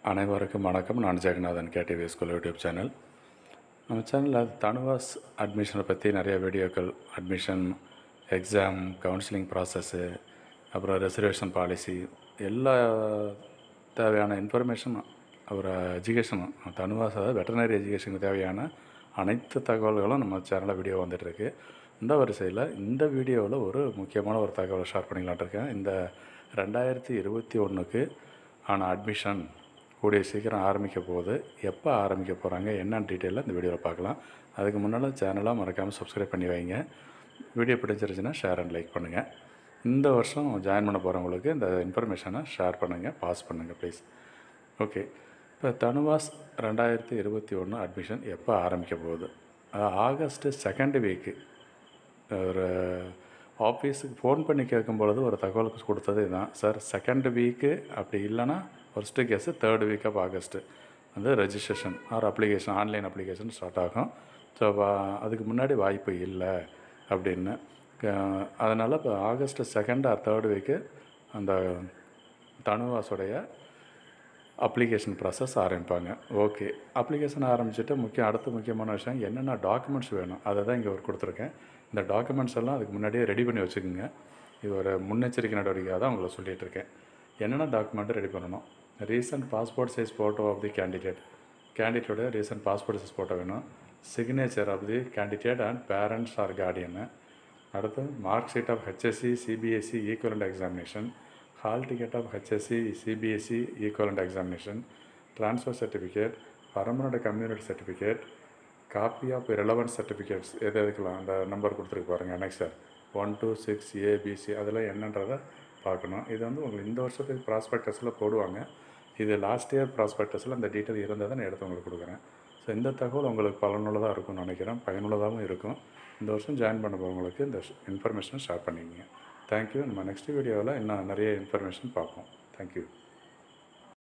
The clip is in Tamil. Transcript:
அனைவருக்கும் வணக்கம். நான் Jagannathan KTV school YouTube channel. நம்ம சேனலில் தனுவாஸ் அட்மிஷனை பற்றி நிறைய வீடியோக்கள், அட்மிஷன், எக்ஸாம், கவுன்சிலிங் ப்ராசஸ்ஸு, அப்புறம் ரிசர்வேஷன் பாலிசி, எல்லா தேவையான இன்ஃபர்மேஷன், ஒரு எஜுகேஷன், தனுவாஸ் அதாவது வெட்டனரி எஜுகேஷனுக்கு தேவையான அனைத்து தகவல்களும் நம்ம சேனலில் வீடியோ வந்துட்டுருக்கு. இந்த வரிசையில் இந்த வீடியோவில் ஒரு முக்கியமான ஒரு தகவலை ஷேர் பண்ணிக்கலான் இருக்கேன். இந்த 2021க்கு ஆன அட்மிஷன் கூடிய சீக்கிரம் ஆரம்பிக்க போகுது. எப்போ ஆரம்பிக்க போகிறாங்க என்னென்னு டீட்டெயிலாக இந்த வீடியோவில் பார்க்கலாம். அதுக்கு முன்னால் சேனலாக மறக்காமல் சப்ஸ்கிரைப் பண்ணி வைங்க. வீடியோ பிடிச்சிருச்சுன்னா ஷேர் அண்ட் லைக் பண்ணுங்கள். இந்த வருஷம் ஜாயின் பண்ண போகிறவங்களுக்கு இந்த இன்ஃபர்மேஷனை ஷேர் பண்ணுங்கள், பாஸ் பண்ணுங்கள் ப்ளீஸ். ஓகே, இப்போ தனுவாஸ் 2021 அட்மிஷன் எப்போ ஆரம்பிக்க போகுது? ஆகஸ்ட்டு 2nd வீக்கு ஒரு ஆஃபீஸுக்கு ஃபோன் பண்ணி கேட்கும்பொழுது ஒரு தகவல் கொடுத்தது இதுதான். சார் 2nd வீக்கு, அப்படி இல்லைன்னா first guess 3rd week of August வந்து registration or application, online application start ஆகும். ஸோ அதுக்கு முன்னாடி வாய்ப்பு இல்லை அப்படின்னு. அதனால் இப்போ August 2nd R 3rd week அந்த தனுவாஸுடைய அப்ளிகேஷன் ப்ராசஸ் ஆரம்பிப்பாங்க. ஓகே, அப்ளிகேஷன் ஆரம்பிச்சுட்டு அடுத்த முக்கியமான விஷயம் என்னென்ன டாக்குமெண்ட்ஸ் வேணும் அதை தான் இங்கே ஒரு கொடுத்துருக்கேன். இந்த டாக்குமெண்ட்ஸ் எல்லாம் அதுக்கு முன்னாடியே ரெடி பண்ணி வச்சுக்கோங்க. இது ஒரு முன்னெச்சரிக்கை நடவடிக்கையாக தான் உங்களை சொல்லிகிட்ருக்கேன். என்னென்ன டாக்குமெண்ட்டு ரெடி பண்ணணும்? Recent passport size photo of the கேண்டிடேட்டோட ரீசன்ட் பாஸ்போர்ட் சைஸ் ஃபோட்டோ வேணும். Signature of the candidate and parents or guardian. அடுத்து mark sheet of HSC CBSE equivalent examination, hall ticket of HSC CBSE equivalent examination, transfer certificate, permanent community certificate, copy of relevant certificates எதுக்கெல்லாம் அந்த நம்பர் கொடுத்துருக்கு பாருங்கள். நெக்ஸ்ட் 1 to 6 ஏபிசி அதெல்லாம் என்னன்றதை பார்க்கணும். இது வந்து உங்களுக்கு இந்த வருஷத்துக்கு ப்ராஸ்பெக்டஸில் போடுவாங்க. இது லாஸ்ட் இயர் ப்ராஸ்பெக்டஸில் அந்த டீட்டெயில் இருந்ததை நான் எடுத்து உங்களுக்கு கொடுக்குறேன். ஸோ இந்த தகவல் உங்களுக்கு பலனுள்ளதாக இருக்கும்னு நினைக்கிறேன், பயனுள்ளதாகவும் இருக்கும். இந்த வருஷம் ஜாயின் பண்ண போகிறவங்களுக்கு இந்த இன்ஃபர்மேஷனை ஷேர் பண்ணிக்கங்க. தேங்க்யூ. நம்ம நெக்ஸ்ட் வீடியோவில் இன்னும் நிறைய இன்ஃபர்மேஷன் பார்ப்போம். தேங்க்யூ.